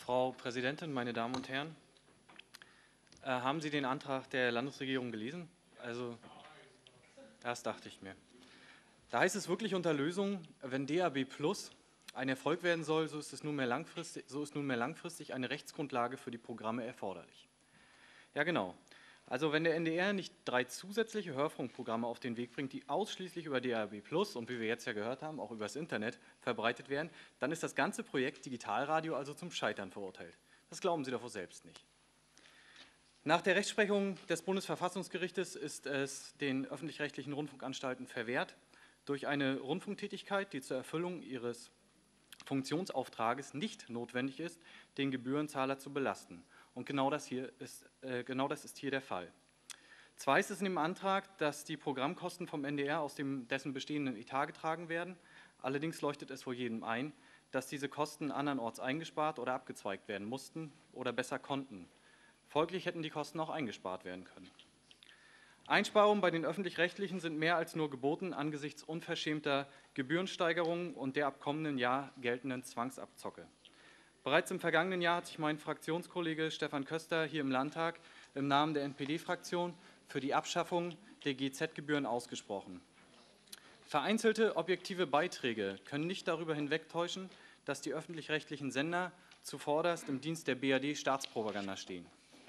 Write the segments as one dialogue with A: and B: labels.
A: Frau Präsidentin, meine Damen und Herren, haben Sie den Antrag der Landesregierung gelesen? Also, das dachte ich mir. Da heißt es wirklich unter Lösung, wenn DAB+ ein Erfolg werden soll, so ist nunmehr langfristig eine Rechtsgrundlage für die Programme erforderlich. Ja, genau. Also wenn der NDR nicht 3 zusätzliche Hörfunkprogramme auf den Weg bringt, die ausschließlich über DAB+ und wie wir jetzt ja gehört haben, auch übers Internet verbreitet werden, dann ist das ganze Projekt Digitalradio also zum Scheitern verurteilt. Das glauben Sie doch wohl selbst nicht. Nach der Rechtsprechung des Bundesverfassungsgerichtes ist es den öffentlich-rechtlichen Rundfunkanstalten verwehrt, durch eine Rundfunktätigkeit, die zur Erfüllung ihres Funktionsauftrages nicht notwendig ist, den Gebührenzahler zu belasten. Und genau das ist hier der Fall. Zwar ist es in dem Antrag, dass die Programmkosten vom NDR aus dessen bestehenden Etat getragen werden, allerdings leuchtet es wohl jedem ein, dass diese Kosten andernorts eingespart oder abgezweigt werden mussten oder besser konnten. Folglich hätten die Kosten auch eingespart werden können. Einsparungen bei den Öffentlich-Rechtlichen sind mehr als nur geboten angesichts unverschämter Gebührensteigerungen und der ab kommenden Jahr geltenden Zwangsabzocke. Bereits im vergangenen Jahr hat sich mein Fraktionskollege Stefan Köster hier im Landtag im Namen der NPD-Fraktion für die Abschaffung der GEZ-Gebühren ausgesprochen. Vereinzelte objektive Beiträge können nicht darüber hinwegtäuschen, dass die öffentlich-rechtlichen Sender zuvorderst im Dienst der BRD-Staatspropaganda stehen.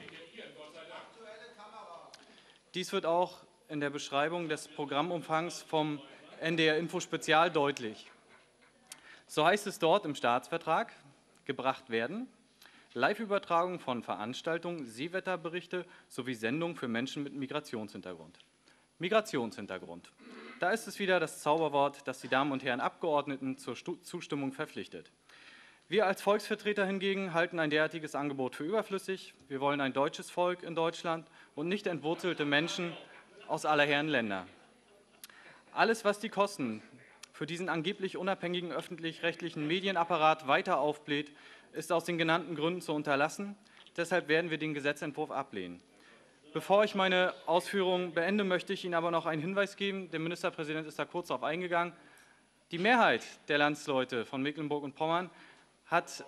A: Dies wird auch in der Beschreibung des Programmumfangs vom NDR Info Spezial deutlich. So heißt es dort im Staatsvertrag: gebracht werden Live-Übertragung von Veranstaltungen, Seewetterberichte sowie Sendungen für Menschen mit Migrationshintergrund. Migrationshintergrund. Da ist es wieder das Zauberwort, das die Damen und Herren Abgeordneten zur Zustimmung verpflichtet. Wir als Volksvertreter hingegen halten ein derartiges Angebot für überflüssig. Wir wollen ein deutsches Volk in Deutschland und nicht entwurzelte Menschen aus aller Herren Länder. Alles, was die Kosten für diesen angeblich unabhängigen öffentlich-rechtlichen Medienapparat weiter aufbläht, ist aus den genannten Gründen zu unterlassen. Deshalb werden wir den Gesetzentwurf ablehnen. Bevor ich meine Ausführungen beende, möchte ich Ihnen aber noch einen Hinweis geben. Der Ministerpräsident ist da kurz darauf eingegangen. Die Mehrheit der Landsleute von Mecklenburg und Pommern hat,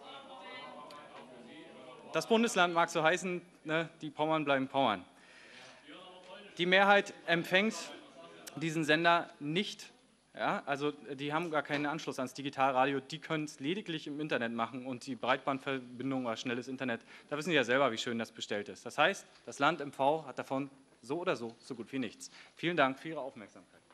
A: das Bundesland mag so heißen, ne, die Pommern bleiben Pommern. Die Mehrheit empfängt diesen Sender nicht. Ja, also die haben gar keinen Anschluss ans Digitalradio, die können es lediglich im Internet machen und die Breitbandverbindung oder schnelles Internet, da wissen Sie ja selber, wie schön das bestellt ist. Das heißt, das Land MV hat davon so oder so gut wie nichts. Vielen Dank für Ihre Aufmerksamkeit.